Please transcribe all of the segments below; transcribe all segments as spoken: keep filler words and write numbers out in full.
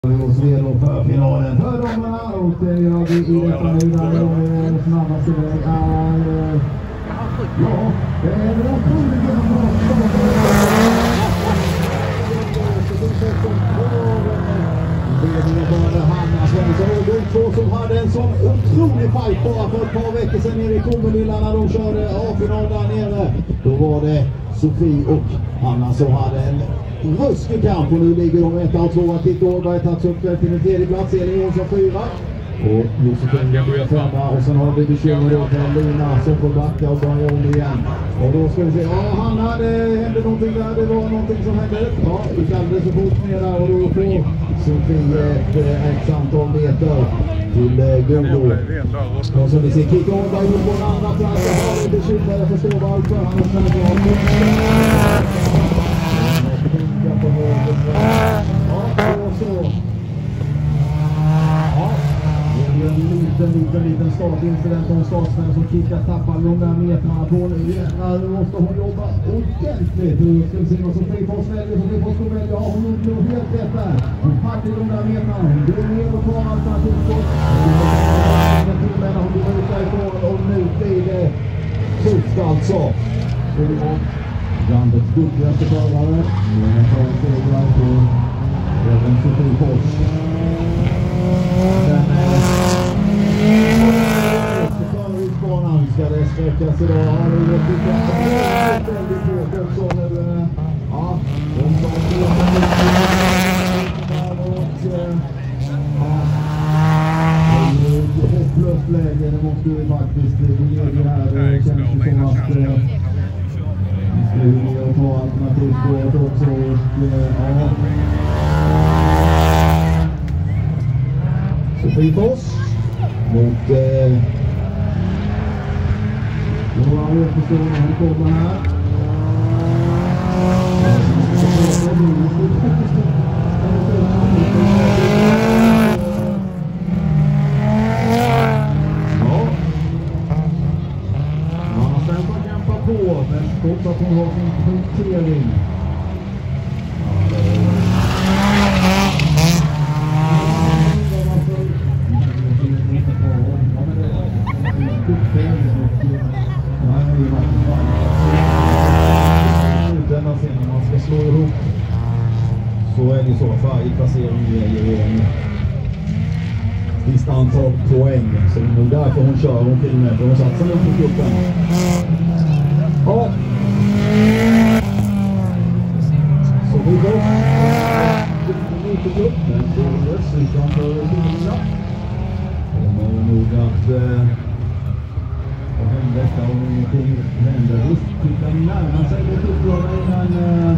Vi oss redo för finalen för damerna och det gör vi i detta nu där de snabbaste väg är... Ja, det är bra troligen bra de två som hade en sån otrolig fight bara för ett par veckor sedan nere i Karlskrona när de körde A-final där nere. Då var det Sofie och Anna som hade en ruskig kamp och nu ligger de ett och två. Titta Åberg tagits upp till en tredje plats, Elin Olsson fyra. Och Josefin femma och sen har vi bekymmer då med Lina som får backa och börja om igen. Och då ska vi se, ja Hanna, det hände någonting där, det var någonting som hände. Ja, vi kallade så fort ner där och då får Sofie ett x antal meter till Godo. Och så vi ser kicka Åberg upp på den andra platsen, har vi bekymmer, jag förstår varför han har snart av. Ja, och så. En liten, liten, liten startincident om startställen som kickar tappar de där metrarna på nu. Nu måste hon jobba ordentligt. Nu ska vi se vad som Frifors väljer. Som Frifors kommer välja. Ja, hon gjorde nog helt rätt där. Hon hade de där metrarna. Hon går ner och tar alternativskott. Men hon går ut därifrån och nu blir det tufft alltså. Landets duktigaste förare. Nu är det en segrar på även för Frifors. Förutbanan ska det sträckas idag. Ja, det är väldigt hårt också nu. Ja, de som är hopplöst läge. Det måste vi faktiskt ge det här. Det känns ju som att vi ska ju och ta alternativspåret också. Ja. Frifors mot eh, några återstående när han kommer här. Ja. Anna Svensson kämpar på, men trots att hon har sin punktering. Så är det så för varje placering ger en visst antal poäng. Så det är nog därför hon kör omkring med. För hon satsar nu på kuppen. Ja. Så vi går. Det är inte kuppen. Så är det utanför Lina. Det kommer nog att vad händer detta om ingenting händer. Visst, titta närmare sig mot upplagan men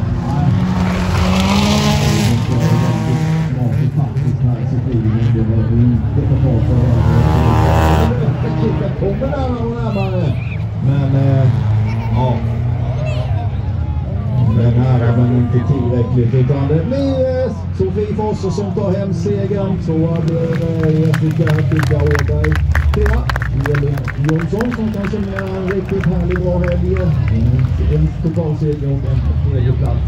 faktiskt här så blir det det var inte på fasa det kommer närmare och närmare men eh, ja men här men inte tillräckligt utan det blir eh, Sofie Fosse som tar hem segern så hade jag tycker att Kika Åberg trea Elin Jonsson som kan summera en riktigt härlig bra helg en totalseger och en tredje plats.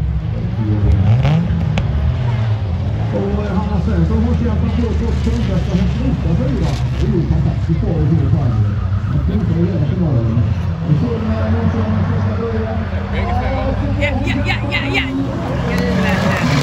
Och Hanna Svensson har kämpat på ett gott kontrakt och hon slutar fyra. Det är ju fantastiskt bra i hela fallet. Man kan inte göra finalen. Vi ser med Ingvarsson som ska börja. Ja, ja, ja, ja, ja!